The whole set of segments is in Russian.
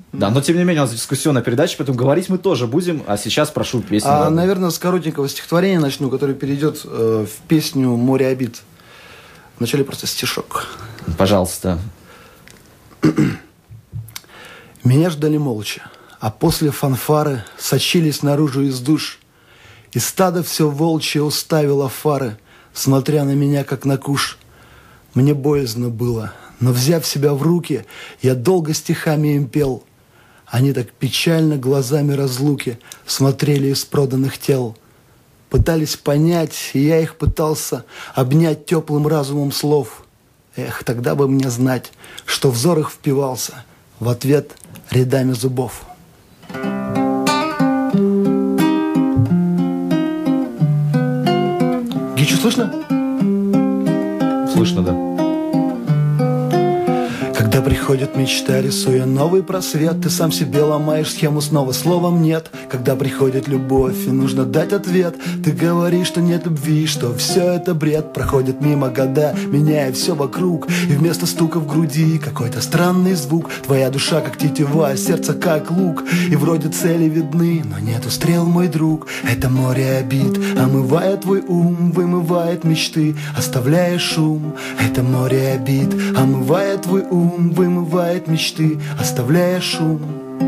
Да, но тем не менее у нас дискуссионная передача, поэтому говорить мы тоже будем, а сейчас прошу песню. Наверное, с коротенького стихотворения начну, которое перейдет в песню «Море обид». Вначале просто стишок. Пожалуйста. Меня ждали молча, а после фанфары сочились наружу из душ, и стадо все волчье уставило фары, смотря на меня, как на куш. Мне боязно было, но, взяв себя в руки, я долго стихами им пел. Они так печально глазами разлуки смотрели из проданных тел. Пытались понять, и я их пытался обнять теплым разумом слов. Эх, тогда бы мне знать, что взор их впивался в ответ рядами зубов. Гичу, слышно? Слышно, да. Когда приходит мечта, рисуя новый просвет, ты сам себе ломаешь схему снова словом «нет». Когда приходит любовь и нужно дать ответ, ты говоришь, что нет любви, что все это бред. Проходят мимо года, меняя все вокруг, и вместо стука в груди какой-то странный звук. Твоя душа как тетива, сердце как лук, и вроде цели видны, но нету стрел, мой друг. Это море обид, омывая твой ум, вымывает мечты, оставляя шум. Это море обид, омывая твой ум, вымывает мечты, оставляя шум.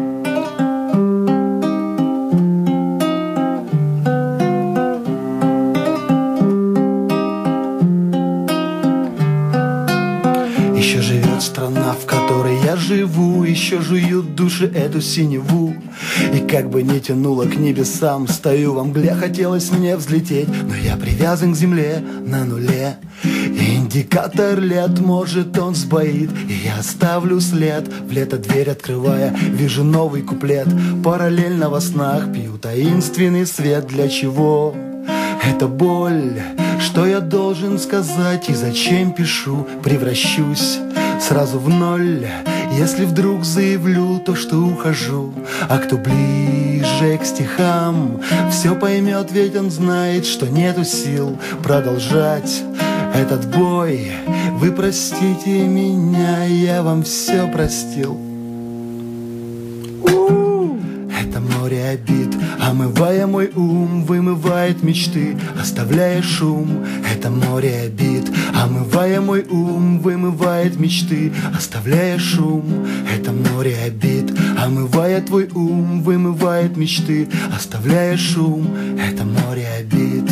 Еще живет страна, в которой я живу, еще жуют души эту синеву. И как бы не тянуло к небесам, стою во мгле, хотелось мне взлететь, но я привязан к земле на нуле. Индикатор лет, может он сбоит, и я оставлю след. В лето дверь открывая, вижу новый куплет. Параллельно во снах пью таинственный свет. Для чего? Это боль, что я должен сказать и зачем пишу? Превращусь сразу в ноль, если вдруг заявлю то, что ухожу. А кто ближе к стихам, все поймет, ведь он знает, что нету сил продолжать этот бой. Вы простите меня, я вам все простил. Это море обид, омывая мой ум, вымывает мечты, оставляя шум. Это море обид, омывая мой ум, вымывает мечты, оставляя шум. Это море обид, омывая твой ум, вымывает мечты, оставляя шум. Это море обид.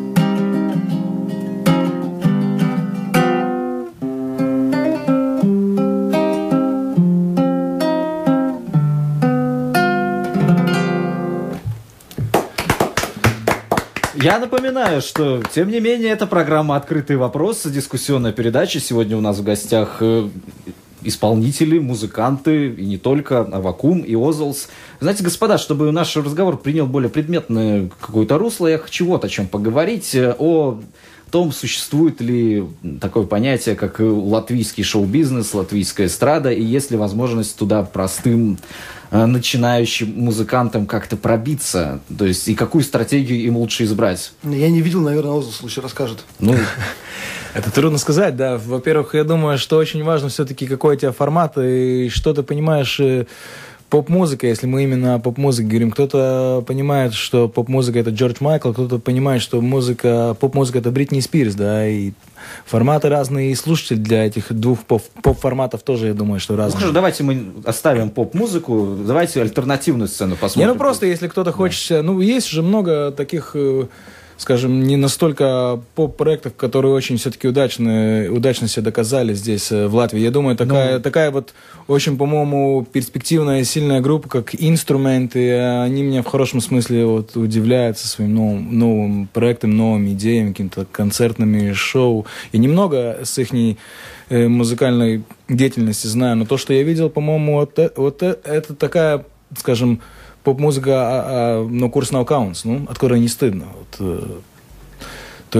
Я напоминаю, что, тем не менее, это программа «Открытый вопрос», дискуссионная передача. Сегодня у нас в гостях исполнители, музыканты, и не только, Аввакум и Озолс. Знаете, господа, чтобы наш разговор принял более предметное какое-то русло, я хочу вот о чем поговорить, о том, существует ли такое понятие, как латвийский шоу-бизнес, латвийская эстрада, и есть ли возможность туда простым начинающим музыкантам как-то пробиться, то есть и какую стратегию им лучше избрать? Я не видел, наверное, Озолс лучше расскажет. Это трудно сказать, да. Во-первых, я думаю, что очень важно все-таки, какой у тебя формат и что ты понимаешь. Поп-музыка, если мы именно о поп-музыке говорим, кто-то понимает, что поп-музыка — это Джордж Майкл, кто-то понимает, что поп-музыка — это Бритни Спирс, да, и форматы разные, и слушатели для этих двух поп-форматов тоже, я думаю, что разные. Ну, хорошо, давайте мы оставим поп-музыку, давайте альтернативную сцену посмотрим. Не, просто если кто-то хочет... Ну, есть же много таких... скажем, не настолько поп-проектов, которые очень все-таки удачно себя доказали здесь, в Латвии. Я думаю, такая вот очень, по-моему, перспективная, сильная группа, как Инструмент, и они меня в хорошем смысле вот удивляют со своим новым проектом, новыми идеями, какими-то концертными шоу. Я немного с их музыкальной деятельности знаю, но то, что я видел, по-моему, это такая, скажем, поп-музыка, но курс no counts, от которой не стыдно. То есть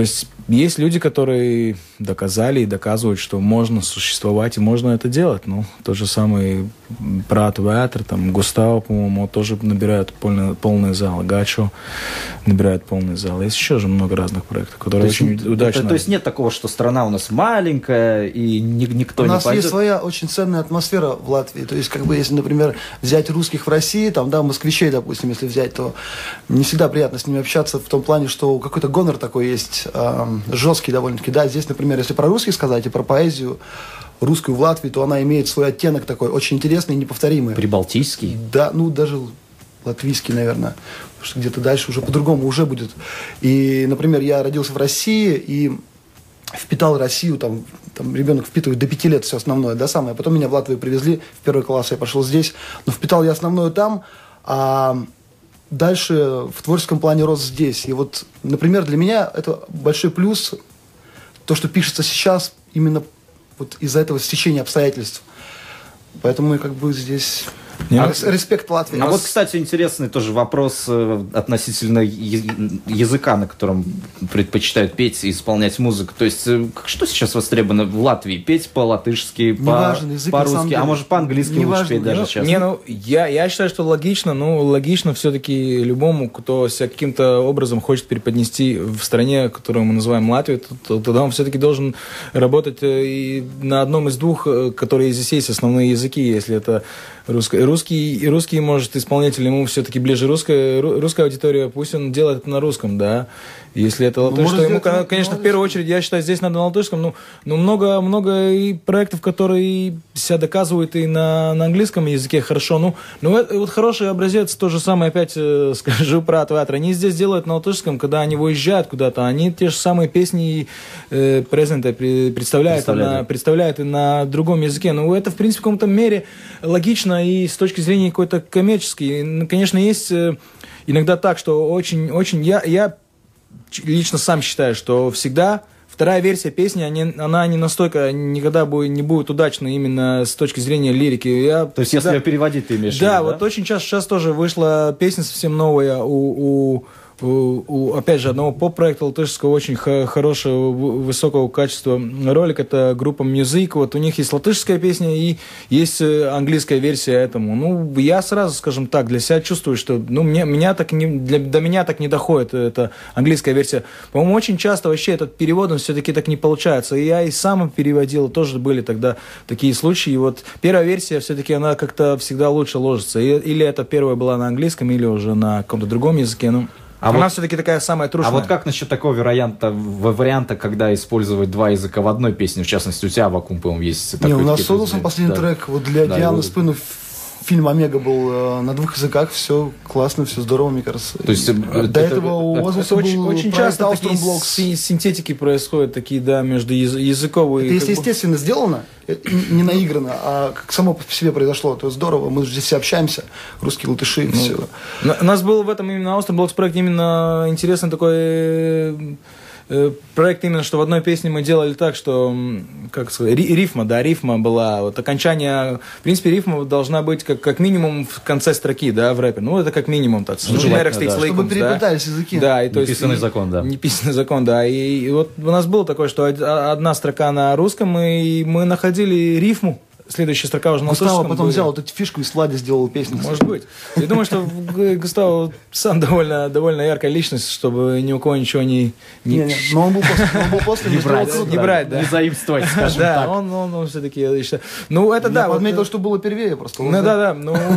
есть люди, которые доказали и доказывают, что можно существовать и можно это делать. Ну, тот же самый Прат Вятр, там, Густаво, по-моему, тоже набирают полные залы. Гачо набирает полный зал. Есть еще же много разных проектов, которые очень удачно... То есть нет такого, что страна у нас маленькая, и никто не пойдет? У нас есть своя очень ценная атмосфера в Латвии. То есть, как бы, если, например, взять русских в России, там, да, москвичей, допустим, если взять, то не всегда приятно с ними общаться в том плане, что какой-то гонор такой есть, жесткий довольно-таки, да. Здесь, например, если про русских сказать и про поэзию русскую в Латвии, то она имеет свой оттенок такой, очень интересный и неповторимый. Прибалтийский? Да, ну, даже латвийский, наверное, потому что где-то дальше уже по-другому уже будет. И, например, я родился в России и впитал Россию, там ребенок впитывает до 5 лет все основное, да, самое. Потом меня в Латвию привезли, в 1 класс я пошел здесь, но впитал я основное там, а дальше в творческом плане рос здесь. И вот, например, для меня это большой плюс, то, что пишется сейчас именно вот из-за этого стечения обстоятельств. Поэтому мы как бы здесь... Респект Латвии. А вот, кстати, интересный тоже вопрос относительно языка, на котором предпочитают петь и исполнять музыку. То есть, что сейчас востребовано в Латвии? Петь по-латышски, по-русски, а может по-английски лучше петь даже сейчас? Я считаю, что логично все-таки любому, кто себя каким-то образом хочет преподнести в стране, которую мы называем Латвией, тогда он все-таки должен работать и на одном из двух, которые здесь есть, основные языки, если это русский, может, исполнитель, ему все-таки ближе русская аудитория, пусть он делает это на русском, да. Если это латыш, то ему, конечно, в первую очередь, я считаю, здесь надо на латышском. Ну, много и проектов, которые себя доказывают и на английском языке хорошо. Вот хороший образец, то же самое, опять скажу про театр. Они здесь делают на латышском, когда они выезжают куда-то, они те же самые песни представляют и на другом языке. Это, в принципе, в каком-то мере логично и с точки зрения какой-то коммерческой. Конечно, есть иногда так, что очень... Я лично сам считаю, что всегда вторая версия песни, она не настолько никогда не будет удачна именно с точки зрения лирики. То есть, если ее переводить, ты имеешь в виду, да? Вот очень часто сейчас тоже вышла песня совсем новая опять же, одного поп-проекта латышского, очень хорошего, высокого качества ролик, это группа Music, вот у них есть латышская песня и есть английская версия этому. Я сразу, скажем так, для себя чувствую, что до меня так не доходит эта английская версия. По-моему, очень часто вообще этот переводом все-таки так не получается. И я и сам переводил, тоже были тогда такие случаи. И вот первая версия все-таки она как-то всегда лучше ложится. Или это первая была на английском, или уже на каком-то другом языке. Она все-таки такая самая трушная. А вот как насчет такого варианта, когда использовать два языка в одной песне? В частности, у тебя, Авакум, по-моему, есть такой. У нас создался последний трек вот для Дианы Спину. Фильм «Омега» был на 2 языках, все классно, все здорово, мне кажется. То есть, до этого у Озлса был очень часто такие синтетики происходят, такие, да, между языковые. Это если естественно сделано, не наиграно, а как само по себе произошло, то здорово, мы же здесь все общаемся, русские латыши, все. У нас был в этом именно Austin Blocks проект именно интересный такой... проект именно, что в одной песне мы делали так, что, как сказать, рифма была, вот окончание, в принципе, рифма должна быть как минимум в конце строки, да, в рэпе, это как минимум, так, чтобы переплетались языки. Да, и то есть неписанный закон, да. Неписанный закон, да, и вот у нас было такое, что одна строка на русском, и мы находили рифму. Следующая строка уже на латышском. Густаво потом взял вот эту фишку и с Лади сделал песню. Может быть. Я думаю, что Густаво сам довольно яркая личность, чтобы ни у кого ничего не... Но он был после. Не брать, да. Не заимствовать, скажем так. Да, он все-таки, я считаю... это да. Я подметил, что было первее просто. Да.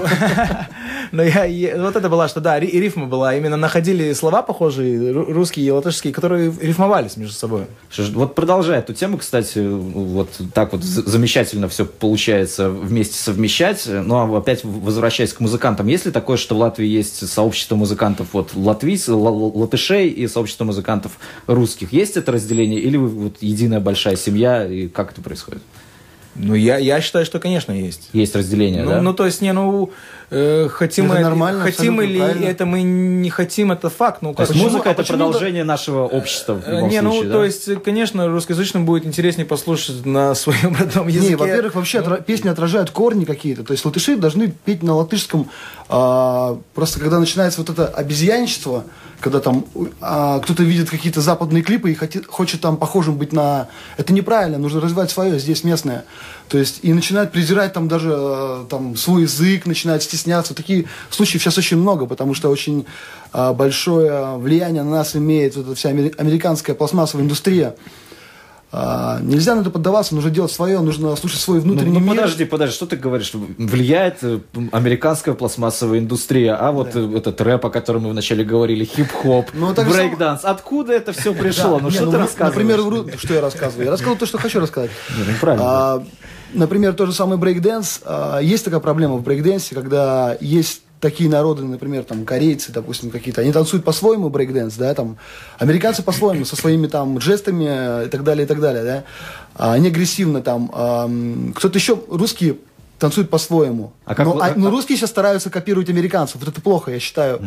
Но вот это была, что да, и рифма была. Именно находили слова похожие, русские и латышские, которые рифмовались между собой. Вот продолжая эту тему, кстати, вот так вот замечательно все получается вместе совмещать. А опять возвращаясь к музыкантам, есть ли такое, что в Латвии есть сообщество музыкантов латышей и сообщество музыкантов русских? Есть это разделение или вы единая большая семья, и как это происходит? Ну, я считаю, что, конечно, есть. Есть разделение, да? Ну, то есть, хотим или это мы не хотим, это факт. То есть музыка — это продолжение нашего общества в любом случае, да? То есть, конечно, русскоязычным будет интереснее послушать на своем родном языке. Во-первых, вообще песни отражают корни какие-то. То есть латыши должны петь на латышском. Просто когда начинается вот это обезьянничество, когда там кто-то видит какие-то западные клипы и хочет там похожим быть на... Это неправильно, нужно развивать свое, здесь местное. То есть и начинают презирать там даже там свой язык, начинают стесняться. Такие случаев сейчас очень много, потому что очень большое влияние на нас имеет вот эта вся американская пластмассовая индустрия. Нельзя на это поддаваться, нужно делать свое, нужно слушать свой внутренний мир. Подожди, что ты говоришь? Влияет американская пластмассовая индустрия, вот этот рэп, о котором мы вначале говорили, хип-хоп, брейк-данс. Откуда это все пришло? Что ты рассказываешь? Например, что я рассказываю? Я рассказываю то, что хочу рассказать. Правильно. Например, тот же самый брейк-данс. Есть такая проблема в брейк-дансе, когда есть такие народы, например, там, корейцы, допустим, какие-то, они танцуют по-своему брейк-дэнс, да, там, американцы по-своему, со своими, там, жестами и так далее, да, они агрессивно, там, кто-то еще, русские танцуют по-своему, но русские сейчас стараются копировать американцев, вот это плохо, я считаю.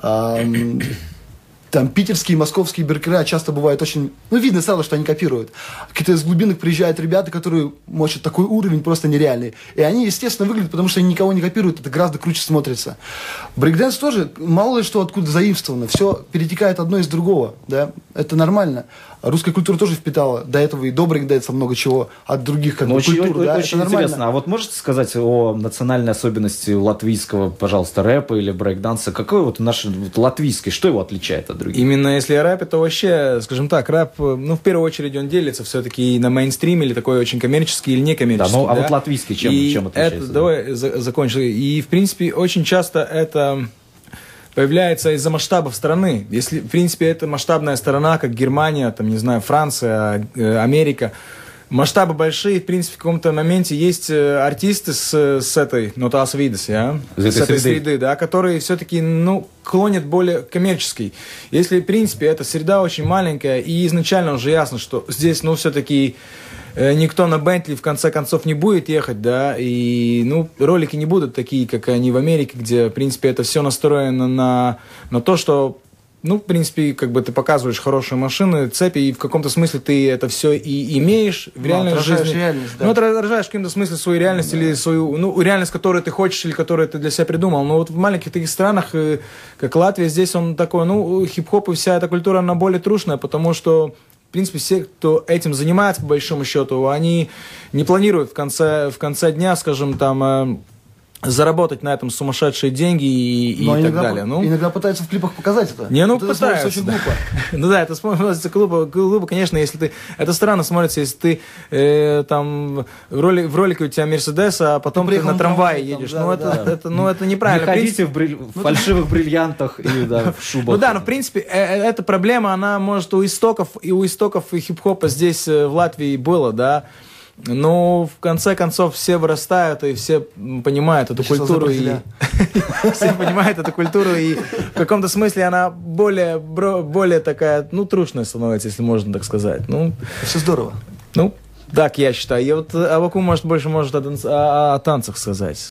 Там питерские, московские беркера часто бывают очень... видно сразу, что они копируют. Какие-то из глубинок приезжают ребята, которые мочат такой уровень просто нереальный. И они, естественно, выглядят, потому что они никого не копируют, это гораздо круче смотрится. Брейкдэнс тоже, мало ли что откуда заимствовано. Все перетекает одно из другого, да, это нормально. Русская культура тоже впитала до этого и до брейкдэнса много чего от других культур, да, очень интересно. А вот можете сказать о национальной особенности латвийского, пожалуйста, рэпа или брейкданса? Какой вот наш латвийский, что его отличает от других? Именно если о рэпе, то вообще, скажем так, рэп, в первую очередь он делится все-таки и на мейнстрим, или такой очень коммерческий, или некоммерческий. Да, вот латвийский чем отличается? Давай закончим. И, в принципе, очень часто это появляется из-за масштабов страны. Если, в принципе, это масштабная страна, как Германия, там, не знаю, Франция, Америка, масштабы большие, в принципе, в каком-то моменте есть артисты с этой Notās vides, с этой среды, да, которые все-таки, клонят более коммерческий. Если, в принципе, эта среда очень маленькая, и изначально уже ясно, что здесь, все-таки никто на Бентли в конце концов не будет ехать, да, и, ролики не будут такие, как они в Америке, где, в принципе, это все настроено на то, что, в принципе, как бы ты показываешь хорошие машины, цепи, и в каком-то смысле ты это все и имеешь в реальной жизни. Реальность, да. Отражаешь в каком-то смысле свою реальность, или свою, реальность, которую ты хочешь, или которую ты для себя придумал. Но вот в маленьких таких странах, как Латвия, здесь он такой, хип-хоп и вся эта культура, она более трушная, потому что в принципе, все, кто этим занимается, по большому счету, они не планируют в конце дня, скажем, там, заработать на этом сумасшедшие деньги и так далее. Иногда пытаются в клипах показать это. Пытаются. Очень глупо. Это смотрится глупо, конечно, если ты... Это странно смотрится, если ты там в ролике у тебя Мерседес, а потом ты на трамвае едешь. Это неправильно. Не ходите в фальшивых бриллиантах и в шубах. В принципе, эта проблема, она может у истоков хип-хопа здесь в Латвии было, да. Но в конце концов все вырастают и все понимают эту культуру. Все понимают эту культуру, и в каком-то смысле она более такая, трушная становится, если можно так сказать. Все здорово. Так я считаю. И вот Аввакум больше может о танцах сказать.